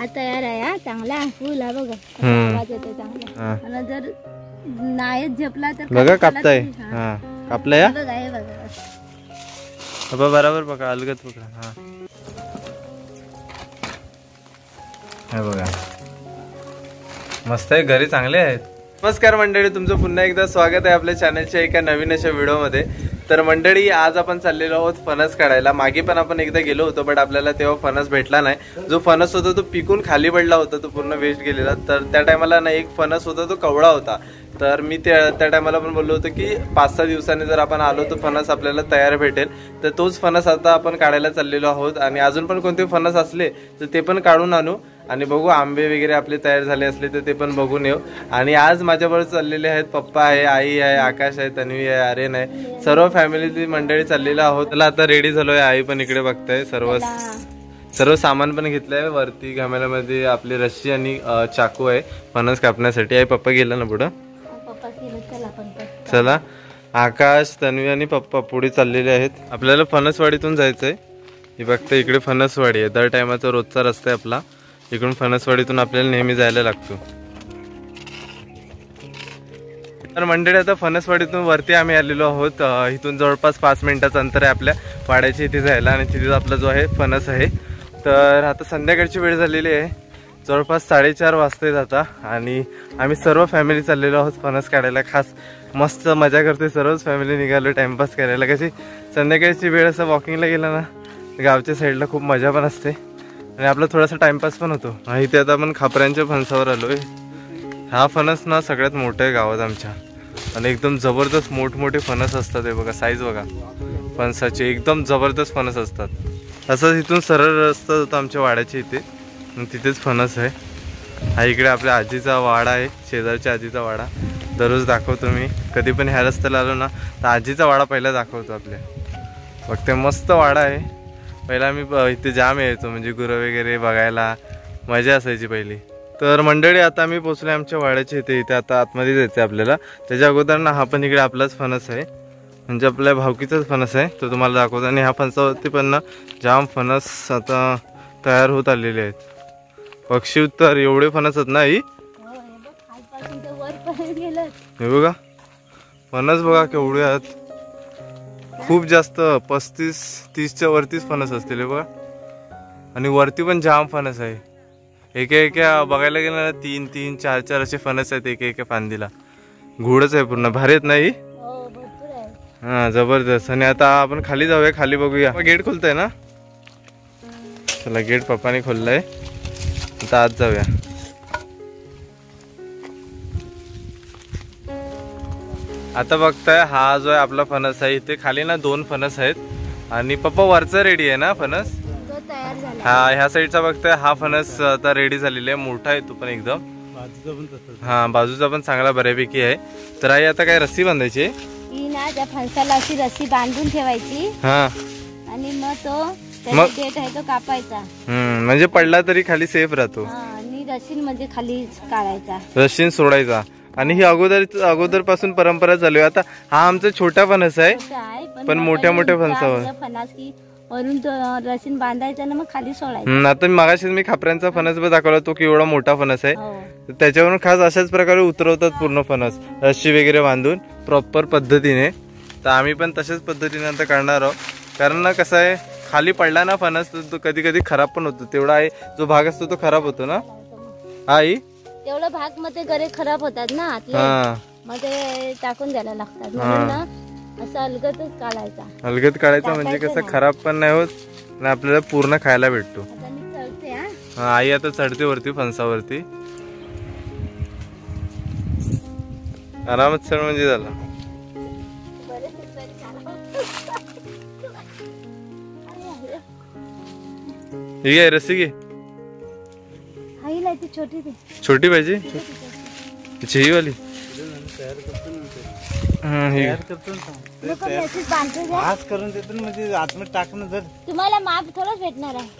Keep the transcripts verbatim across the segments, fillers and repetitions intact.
हा तयार आहे हा चांगला फुल हा बघा आवाज येतो चांगला आणि जर नाही झेपला तर बघा कापताय हा कापलाय हा बघा हे बघा बाबा बरोबर बघा अलगद पकडा हा हे बघा मस्त आहे घरी चांगले आहेत। नमस्कार मंडळी तुमचं पुन्हा एकदा स्वागत आहे आपल्या चॅनलच्या एका नवीन अशा व्हिडिओमध्ये। तर मंडळी आज आपण चाललेलो आहोत फणस काढायला। मागे पण आपण एकदा गेलो होतो बट आपल्याला तेव्हा फणस भेटला नाही। जो फणस होता तो पिकून खाली पडला होता तो पूर्ण वेस्ट गेलेला। तर त्या टायमाला ना एक फणस होता तो कवळा होता। तर मी त्या त्या टायमाला पण बोललो होतो की पाच सहा दिवसांनी जर आपण आलो तर फणस आपल्याला तयार भेटेल। तर तोच फणस आता आपण काढायला चाललेलो आहोत आणि अजून पण कोणते फणस असले तर ते पण काढून आणू आणि बघू आंबे वगैरे आपले तयार झाले असले तर ते पण बघून येऊ। आणि आज माझ्याबरोबर चाललेले आहेत पप्पा आहे, आई आहे, आकाश आहे, तन्वी आहे, आर्यन आहे, सर्व फॅमिलीची मंडळी चाललेलो आहोत। त्याला आता रेडी झालोय। आई पण इकडे बघताय सर्व सर्व सामान पण घेतलंय। वरती घामेल्यामध्ये आपली रस्सी आणि चाकू आहे फणस कापण्यासाठी। आई पप्पा गेला ना पुढं चला आकाश तन्वी आणि पप्पा पुढे चाललेले आहेत। आपल्याला फणसवाडीतून जायचंय। हे बघता इकडे फणसवाडी आहे। दर टायमाचा रोजचा रस्ता आहे आपला। इकडून फणसवाडीतून आपल्याला नेहमी जायला लागतो। तर मंडळी आता फणसवाडीतून वरती आम्ही आलेलो आहोत। इथून जवळपास पाच मिनिटाचं अंतर आहे आपल्या वाड्याच्या इथे जायला आणि तिथे आपला जो आहे फणस आहे। तर आता संध्याकाळची वेळ झालेली आहे, जवळपास साडेचार वाजता आता आणि आम्ही सर्व फॅमिली चाललेलो आहोत फणस काढायला। खास मस्त मजा करतोय सर्वच फॅमिली निघालो टाइमपास करायला। कशी संध्याकाळची वेळ असं वॉकिंगला गेला ना गावच्या साईडला खूप मजा पण असते आणि आपला थोडासा टाइमपास पण होतो। इथे आता आपण खापऱ्यांच्या फणसावर आलोय। हा फणस ना सगळ्यात मोठा आहे गावात आमच्या आणि एकदम जबरदस्त मोठमोठे फणस असतात। हे बघा साईज बघा फणसाचे एकदम जबरदस्त फणस असतात। असं इथून सरळ रस्ता होता आमच्या वाड्याच्या इथे आणि तिथेच फणस आहे। हा इकडे आपल्या आजीचा वाडा आहे, शेजारच्या आजीचा वाडा। दररोज दाखवतो मी कधी पण ह्या रस्त्याला आलो ना तर आजीचा वाडा पहिला दाखवतो आपल्या। फक्त मस्त वाडा आहे। पहिला आम्ही इथे जाम यायचो म्हणजे गुरं वगैरे बघायला मजा असायची पहिली। तर मंडळी आता आम्ही पोहोचलो आमच्या वाड्याच्या इथे। इथे आता आतमध्ये जायचं आहे आपल्याला। त्याच्या अगोदर ना हा पण इकडे आपलाच फणस आहे म्हणजे आपल्या भावकीचाच फणस आहे तो तुम्हाला दाखवतो। आणि ह्या फणसावरती पण ना जाम फणस आता तयार होत आलेले आहेत। पक्षी उत्तर एवढे फणस आहेत ना ही हे बघा फणस बघा केवढे आहेत। खूप जास्त पस्तीस तीसच्या वरतीच फणस असतील हे बघा आणि वरती पण जाम फणस आहे। एका एका बघायला गेलं ना तीन तीन चार चार असे फणस आहेत एका एका फांदीला। घोडच आहे पूर्ण भारी आहेत नाही हा जबरदस्त। आणि आता आपण खाली जाऊया, खाली बघूया। गेट खोलतोय ना चला गेट पप्पाने खोललाय आता आत जाऊया। आता बघताय हा जो आहे आपला फणस आहे। इथे खाली ना दोन फणस आहेत आणि पप्पा वरचा रेडी आहे ना फणस हा ह्या साईडचा बघताय हा फणस आता रेडी झालेला आहे, मोठा आहे तो पण एकदम। हा बाजूचा पण चांगला बऱ्यापैकी आहे। तर आई आता काय रस्सी बांधायची ना त्या फणसाला अशी रस्सी बांधून ठेवायची हा आणि मग तो त्याचा देठ आहे तो कापायचा हम्म म्हणजे पडला तरी खाली सेफ राहतो आणि रस्सी म्हणजे खाली काढायचा रस्सी सोडायचा। आणि ही अगोदर अगोदर पासून परंपरा चालू आहे। आता हा आमचा छोटा फणस आहे पण मोठ्या मोठ्या फणसावर फणस की वरून रस्सीन बांधायचा ना मग खाली सोडायचा। आता मागाशी मी खापऱ्यांचा फणस दाखवला तो केवढा मोठा फणस आहे। त्याच्यावरून खास अशाच प्रकारे उतरवतात पूर्ण फणस रस्सी वगैरे बांधून प्रॉपर पद्धतीने। तर आम्ही पण तशाच पद्धतीने आता काढणार आहोत कारण ना कसं आहे खाली पडला ना फणस तो कधी कधी खराब पण होतो। तेवढा आहे जो भाग असतो तो खराब होतो ना आई तेवढा भाग मध्ये गरे खराब होतात ना मग ते टाकून द्यायला लागतात म्हणून ना असं अलगदच काढायचा। अलगद काढायचा म्हणजे कसं खराब पण नाही होत आणि आपल्याला पूर्ण खायला भेटतो। हा आई आता चढते वरती फणसावरती आरामात चढ म्हणजे झाला। ही आहे रस्सी घे छोटी छोटी पाहिजे ही वाली करून देतो म्हणजे आतमध्ये टाकून जर तुम्हाला माप थोडंच भेटणार आहे।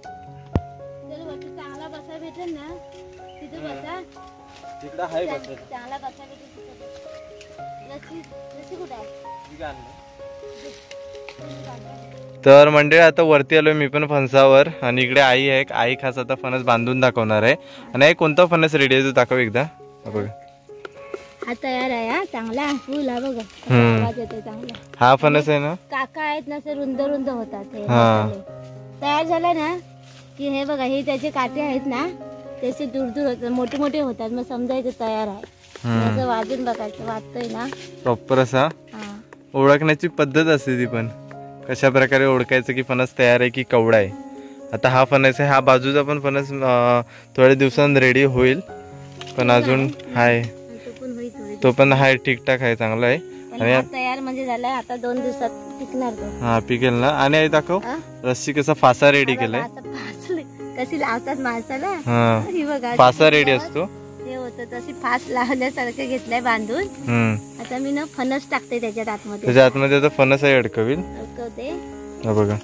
चांगला बसा भेटेल ना तिथे बसा तिकडे आहे बसा चांगला बसा भेटेल रस्सी रस्सी कुठे आहे तर मंडळी आता वरती आलोय मी पण फणसावर आणि इकडे आई आहे. आई खास आता फणस बांधून दाखवणार आहे. आणि आई कोणता फणस रेडी आहे तू दाखव एकदा. बघा हा तयार आहे हा चांगला फुल हा बघा हम्म. आवाज येतो चांगला. हा फणस आहे ना. काका आहेत ना ते रुंद रुंद होतात हे हा. मसाले. तयार झाला ना की हे बघा हे त्याचे काटे आहेत ना त्याचे दूर दूर होतात मोठे मोठे होतात मग समजायचं तयार आहे. असं वाजून बघायचं वाजतोय ना प्रॉपर असा हा. ओळखण्याची पद्धत असते ती पण कशा प्रकारे ओळखायचं की फणस तयार आहे की कवडा आहे. आता हा फणस आहे. हा बाजूचा पण फणस अं, थोड्या दिवसांत रेडी होईल पण अजून हाय तो पण होईल थोडी तो पण हाय ठीकठाक आहे चांगला आहे. पण हा तयार म्हणजे झाला आता दोन दिवसात पिकणार तो. हा पिकेल ना. आणि आई दाखव हा? रस्सी कसा फासा रेडी केलाय. आता फासले कशी लावतात माणसाला हा ही बघा फासा रेडी असतो. हे होतं तशी फास लावल्यासारखं घेतलंय बांधून. हम्म आता मी ना फणस टाकते त्याच्यात आतमध्ये त्याच्या आतमध्ये आता फणस आहे अडकवील. अडकवते हा बघा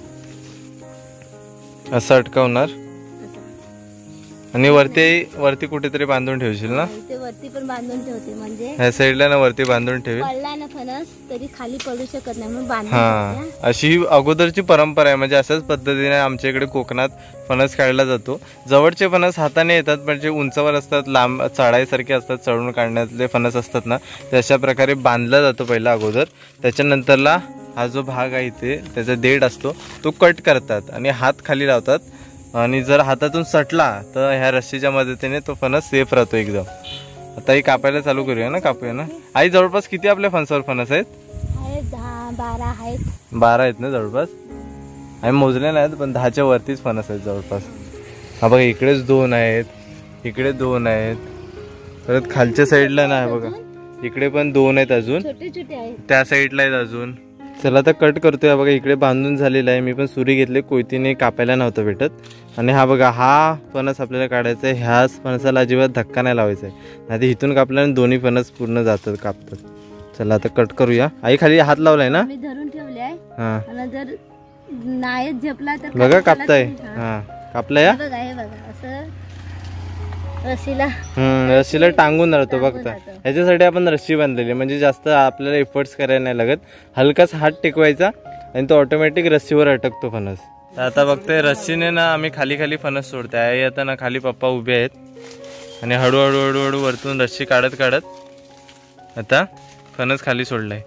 असं अटकवणार असं. आणि वरती वरती कुठेतरी बांधून ठेवशील ना. इथे वरती पण बांधून ठेवते म्हणजे ह्या साईडला ना वरती बांधून ठेवेल. पडला ना फणस तरी खाली पडू शकत नाही म्हणून बांधून हा ठेवते, अशी ही अगोदरची परंपरा आहे. म्हणजे अशाच पद्धतीने आमच्या इकडे कोकणात फणस काढला जातो. जवळचे फणस हाताने येतात म्हणजे उंचावर असतात लांब चढाईसारखे असतात चढून काढण्यातले फणस असतात ना ते अशा प्रकारे बांधला जातो पहिला अगोदर. त्याच्यानंतरला हा जो भाग आहे इथे त्याचा देठ असतो तो कट करतात आणि हात खाली लावतात आणि जर हातातून सटला तर ह्या रस्सीच्या मदतीने तो फणस सेफ राहतो एकदम. आता ही कापायला चालू करूया ना. कापूया ना. आई जवळपास किती आपल्या फणसावर फणस आहेत. आहेत दहा बारा आहेत. बारा आहेत ना जवळपास. आम्ही मोजले नाहीत पण दहाच्या वरतीच फणस आहेत जवळपास. हा बघा इकडेच दोन आहेत इकडे दोन आहेत परत खालच्या साईडला ना बघा इकडे पण दोन आहेत अजून छोटे छोटे आहेत त्या साईडला आहेत अजून. चला आता कट करतोय. बघा इकडे बांधून झालेला आहे. मी पण सुरी घेतली कोयतीने कापायला नव्हतं भेटत. आणि हा बघा हा फणस आपल्याला काढायचा आहे. ह्याच फणसाला अजिबात धक्का नाही लावायचा आहे नाही तर इथून कापल्याने दोन्ही फणस पूर्ण जातात कापतात. चला आता कट करूया. आई खाली हात लावलाय ना. मी धरून ठेवले आहे हा आणि जर नाही झेपला तर बघा खाली कापताय. हा. हा कापलाय. हे बघा हे बघा असं रस्सीला हम्म रस्सीला टांगून राहतो टांगून बघता. राहतो. ह्याच्यासाठी आपण रस्सी बांधलेली म्हणजे जास्त आपल्याला एफर्ट्स करायला नाही लागत. हलकाच हात टेकवायचा आणि तो ऑटोमॅटिक रस्सीवर अटकतो फणस. आता बघतोय रस्सीने ना आम्ही खाली खाली फणस सोडतोय. आई आता ना खाली पप्पा उभे आहेत आणि हळूहळू हळूहळू वरतून रस्सी काढत काढत आता फणस खाली सोडलाय.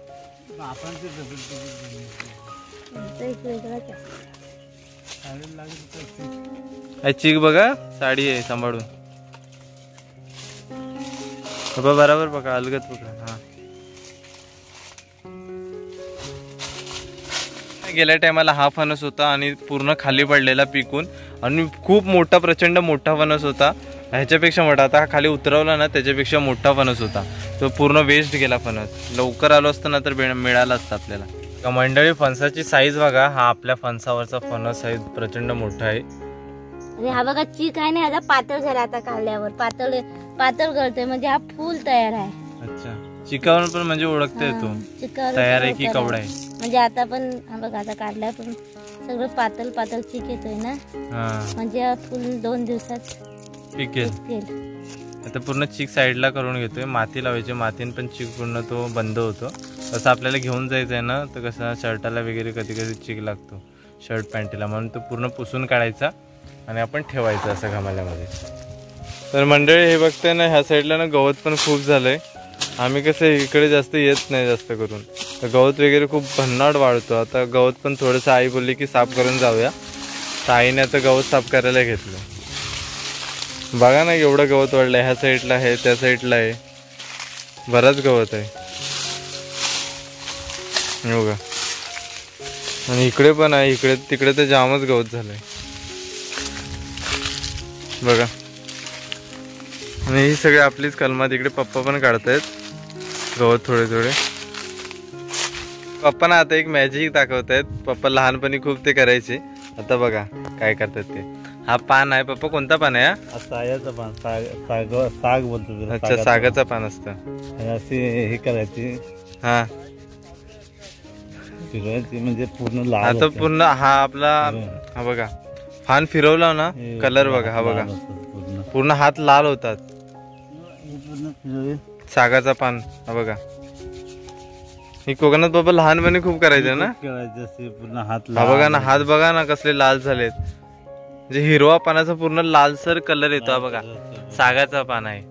तो एक वेगळाच आहे. आई चीक बघा साडी आहे सांभाळून. बाबा बरोबर बघा अलगत बघा. हा गेल्या टायमाला हा फणस होता आणि पूर्ण खाली पडलेला पिकून आणि खूप मोठा प्रचंड मोठा फणस होता. ह्याच्यापेक्षा मोठा आता हा खाली उतरवला ना त्याच्यापेक्षा मोठा फणस होता. तो पूर्ण वेस्ट गेला फणस. लवकर आलो असतं ना तर मिळाला असतं आपल्याला. मंडळी फणसाची साईज बघा. हा आपल्या फणसावरचा फणस आहे प्रचंड मोठा आहे. आणि हा बघा चीक आहे ना आता पातळ झाला. आता काढल्यावर पातळ पातळ करतोय म्हणजे हा फुल तयार आहे. अच्छा चिकावर पण म्हणजे ओळखता येतो चिकावर तयार आहे की कवडा आहे. म्हणजे आता पण हा बघा आता काढलाय पण सगळं पातळ पातळ चीक येतोय ना म्हणजे हा फुल दोन दिवसात पिकेल. आता पूर्ण चीक साईडला करून घेतोय. माती लावायची मातीन पण चीक पूर्ण तो बंद होतो. कसं आपल्याला घेऊन जायचं आहे ना तर कसं शर्टाला वगैरे कधी कधी चीक लागतो शर्ट पॅन्टीला म्हणून तो पूर्ण पुसून काढायचा आणि आपण ठेवायचं असं घामाल्यामध्ये. तर मंडळी हे बघताय ना ह्या साईडला ना गवत पण खूप झालंय. आम्ही कसं इकडे जास्त येत नाही जास्त करून तर गवत वगैरे खूप भन्नाट वाढतो. आता गवत पण थोडंसं आई बोलली की साफ करून जाऊया तर आईने आता गवत साफ करायला घेतलं. बघा ना एवढं गवत वाढलंय. ह्या साईडला आहे त्या साईडला आहे बराच गवत आहे बघा. आणि इकडे पण आहे इकडे तिकडे तर जामच गवत झालंय बघा. आणि ही सगळी आपलीच कलमा. तिकडे पप्पा पण काढतायत गवत थोडे थोडे. पप्पा ना आता एक मॅजिक दाखवतायत. पप्पा लहानपणी खूप ते करायचे. आता बघा काय करतात ते. हा पान आहे पप्पा कोणता पान आहे. हा सायाचं पान साग साग साग बोलतो. अच्छा सागाचं पान असतं. अशी हे करायची हा फिरवायची म्हणजे पूर्ण लाल. आता पूर्ण हा आपला हा बघा फान फिरवला ना कलर बघा. हा बघा पूर्ण हात लाल होतात. सागाचा पान हा बघा ही कोकणात बाबा लहानपणी खूप करायचे ना. खेळायचे असे पूर्ण हात हा बघा ना, हात बघा ना कसले लाल झालेत. म्हणजे हिरवा पानाचा पूर्ण लालसर कलर येतो. हा बघा सागाचा पान आहे.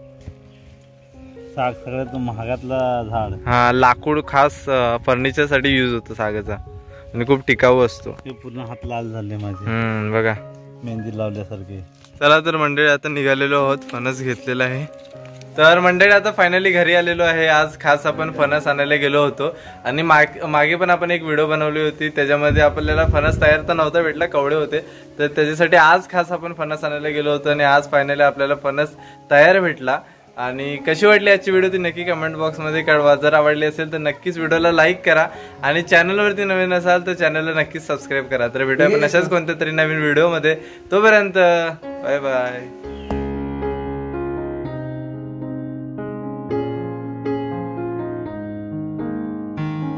साग सगळ्यात महागातला झाड. हा लाकूड खास फर्निचर साठी युज होतो सागाचा आणि खूप टिकाऊ असतो. ते पूर्ण हात लाल झाले माझे. हम्म बघा मेहंदी लावल्यासारखे. चला तर मंडळी आता निघालेलो आहोत. फणस घेतलेला आहे. तर मंडळी आता फायनली घरी आलेलो आहे. आज खास आपण फणस आणायला गेलो होतो आणि माग मागे पण आपण एक व्हिडिओ बनवली होती. त्याच्यामध्ये आपल्याला फणस तयार तर नव्हता भेटला, कवडे होते. तर त्याच्यासाठी आज खास आपण फणस आणायला गेलो होतो आणि आज फायनली आपल्याला फणस तयार भेटला. आणि कशी वाटली आजची व्हिडिओ ती नक्की कमेंट बॉक्समध्ये कळवा. जर आवडली असेल तर नक्कीच व्हिडिओला लाईक करा आणि चॅनलवरती नवीन असाल तर चॅनलला नक्कीच सबस्क्राईब करा. तर भेटूया आपण अशाच कोणत्या तरी नवीन व्हिडिओमध्ये. तोपर्यंत बाय बाय.